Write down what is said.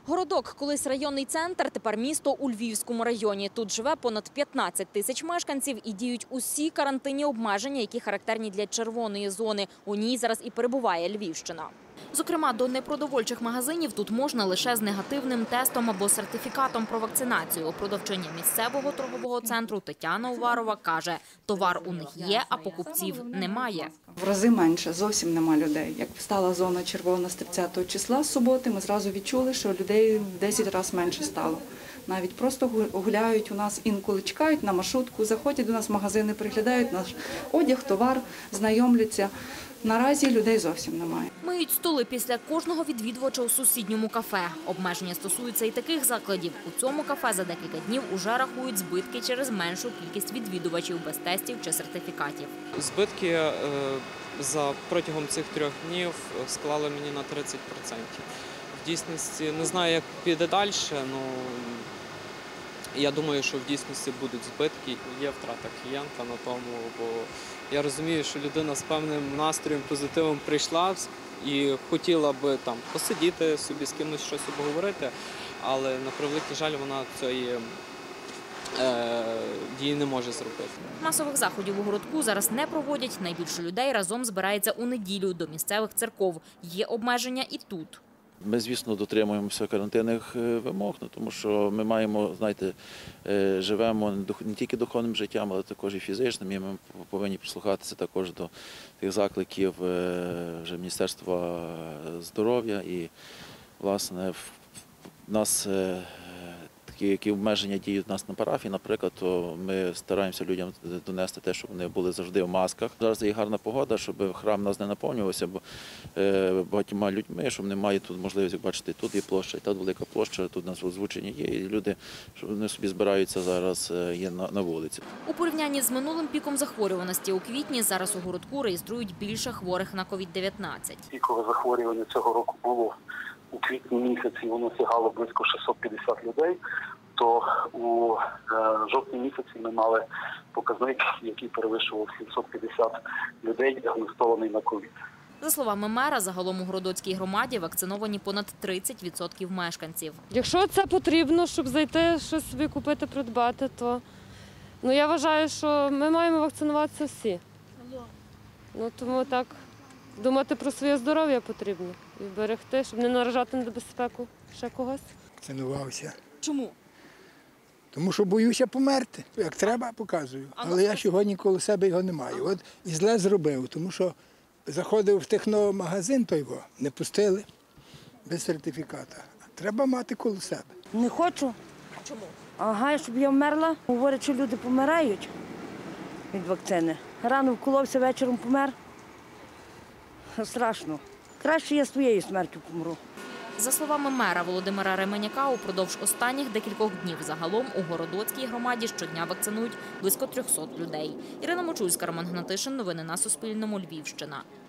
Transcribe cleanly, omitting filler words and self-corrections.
Городок, колись районний центр, тепер місто у Львівському районі. Тут живе понад 15 тисяч мешканців і діють усі карантинні обмеження, які характерні для червоної зони. У ній зараз і перебуває Львівщина. Зокрема, до непродовольчих магазинів тут можна лише з негативним тестом або сертифікатом про вакцинацію. Продавчиня місцевого торгового центру Тетяна Уварова каже, товар у них є, а покупців немає. В рази менше, зовсім нема людей. Як стала зона червона з 30 числа з суботи, ми зразу відчули, що людей в 10 разів менше стало. Навіть просто гуляють у нас, інколи чекають на маршрутку, заходять до нас в магазини, приглядають наш одяг, товар, знайомляться. Наразі людей зовсім немає. Миють столи після кожного відвідувача у сусідньому кафе. Обмеження стосуються і таких закладів. У цьому кафе за декілька днів уже рахують збитки через меншу кількість відвідувачів без тестів чи сертифікатів. Збитки протягом цих 3 днів склали мені на 30%. В дійсності не знаю, як піде далі, але я думаю, що в дійсності будуть збитки. Є втрата клієнта на тому, бо я розумію, що людина з певним настроєм, позитивом прийшла і хотіла би там посидіти собі, з кимось щось обговорити, але на превеликий жаль вона цієї дії не може зробити. Масових заходів у городку зараз не проводять. Найбільше людей разом збирається у неділю до місцевих церков. Є обмеження і тут. Ми, звісно, дотримуємося карантинних вимог, тому що ми маємо, знаєте, живемо не тільки духовним життям, але також і фізичним. І ми повинні прислухатися також до тих закликів вже Міністерства здоров'я. І, власне, в нас які обмеження діють у нас на парафії, наприклад, то ми стараємося людям донести те, щоб вони були завжди в масках. Зараз є гарна погода, щоб храм у нас не наповнювався багатьма людьми, щоб немає тут можливості, як бачите, тут є площа, і тут велика площа, тут у нас озвучення є, і люди, що вони собі збираються зараз, є на вулиці. У порівнянні з минулим піком захворюваності у квітні зараз у городку реєструють більше хворих на COVID-19. Пікове захворювання цього року було у квітні місяці, воно сягало близько 650 людей, то у жовтні місяці ми мали показник, який перевищував 750 людей, діагностований на ковід. За словами мера, загалом у Городоцькій громаді вакциновані понад 30% мешканців. Якщо це потрібно, щоб зайти, щось собі купити, придбати, то я вважаю, що ми маємо вакцинуватися всі. Тому так думати про своє здоров'я потрібно і берегти, щоб не наражати на небезпеку ще когось. Вакцинувався. Чому? Тому що боюся померти. Як треба, показую. Але я сьогодні коло себе його не маю. От і зле зробив, тому що заходив в техномагазин, то його не пустили без сертифіката. Треба мати коло себе. Не хочу. Чому? Ага, щоб я вмерла. Говорять, що люди помирають від вакцини. Рано вколовся, вечором помер. Страшно. Краще я своєю смертю помру. За словами мера Володимира Ременяка, упродовж останніх декількох днів загалом у Городоцькій громаді щодня вакцинують близько 300 людей. Ірина Мочульська, Роман Гнатишин. Новини на Суспільному. Львівщина.